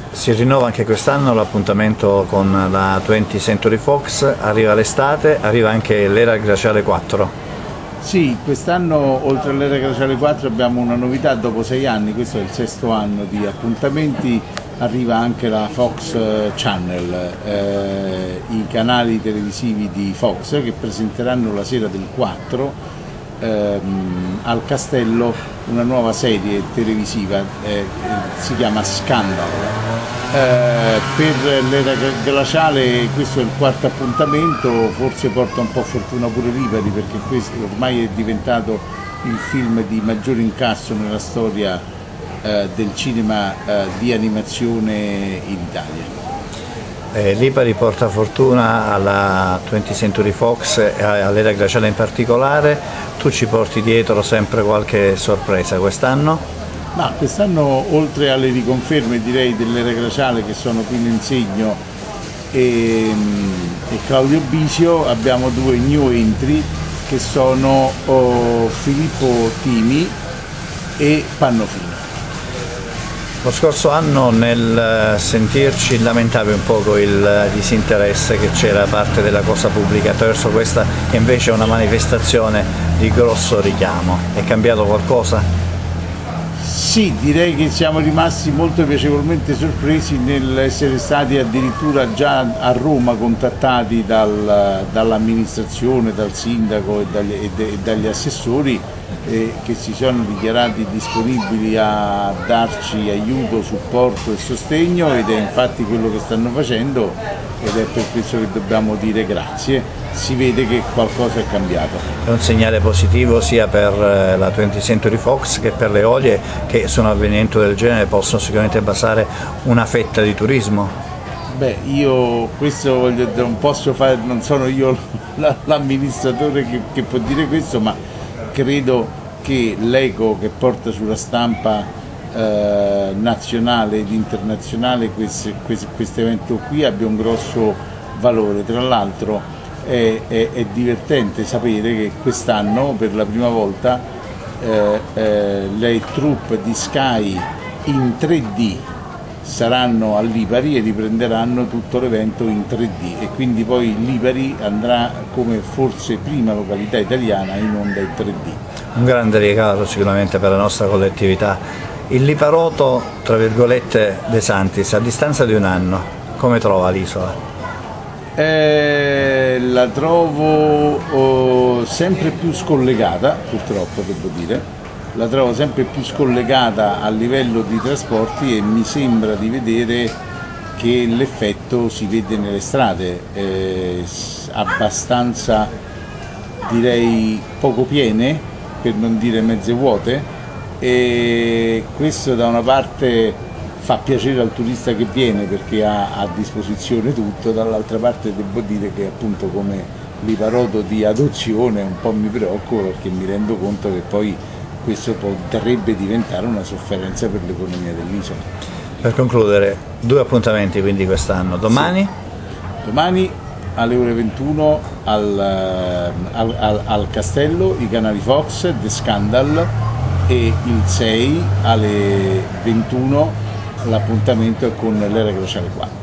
Si rinnova anche quest'anno l'appuntamento con la 20th Century Fox, arriva l'estate, arriva anche l'Era Glaciale 4. Sì, quest'anno oltre all'Era Glaciale 4 abbiamo una novità, dopo 6 anni, questo è il 6º anno di appuntamenti, arriva anche la Fox Channel, i canali televisivi di Fox che presenteranno la sera del 4 al Castello una nuova serie televisiva, si chiama Scandal. Per l'Era Glaciale questo è il 4º appuntamento, forse porta un po' fortuna pure Lipari, perché questo ormai è diventato il film di maggiore incasso nella storia del cinema di animazione in Italia. Lipari porta fortuna alla 20th Century Fox e all'Era Glaciale in particolare. Tu ci porti dietro sempre qualche sorpresa quest'anno? Ma quest'anno, oltre alle riconferme direi dell'Era Glaciale che sono Pino Insegno e Claudio Bisio, abbiamo 2 new entry che sono Filippo Timi e Pannofino. Lo scorso anno nel sentirci lamentavi un poco il disinteresse che c'era da parte della cosa pubblica attraverso questa che invece è una manifestazione di grosso richiamo. È cambiato qualcosa? Sì, direi che siamo rimasti molto piacevolmente sorpresi nell'essere stati addirittura già a Roma contattati dall'amministrazione, dal sindaco e dagli assessori che si sono dichiarati disponibili a darci aiuto, supporto e sostegno, ed è infatti quello che stanno facendo, ed è per questo che dobbiamo dire grazie. Si vede che qualcosa è cambiato. È un segnale positivo sia per la 20th Century Fox che per le Olie, che su un avvenimento del genere possono sicuramente basare una fetta di turismo. Beh, io questo non posso fare, non sono io l'amministratore che può dire questo, ma credo che l'eco che porta sulla stampa nazionale ed internazionale questo evento qui abbia un grosso valore. Tra l'altro è divertente sapere che quest'anno per la prima volta le troupe di Sky in 3D saranno a Lipari e riprenderanno tutto l'evento in 3D, e quindi poi Lipari andrà come forse prima località italiana in onda in 3D. Un grande regalo sicuramente per la nostra collettività. Il Liparoto, tra virgolette, De Santis, a distanza di un anno, come trova l'isola? La trovo sempre più scollegata, purtroppo devo dire. La trovo sempre più scollegata a livello di trasporti, e mi sembra di vedere che l'effetto si vede nelle strade, abbastanza direi poco piene, per non dire mezze vuote, e questo da una parte fa piacere al turista che viene perché ha a disposizione tutto, dall'altra parte devo dire che appunto come Liparoto di adozione un po' mi preoccupa, perché mi rendo conto che poi questo potrebbe diventare una sofferenza per l'economia dell'isola. Per concludere, 2 appuntamenti quindi quest'anno. Domani? Sì. Domani alle ore 21 al Castello, i canali Fox, The Scandal, e il 6 alle 21 l'appuntamento è con l'Era Glaciale 4.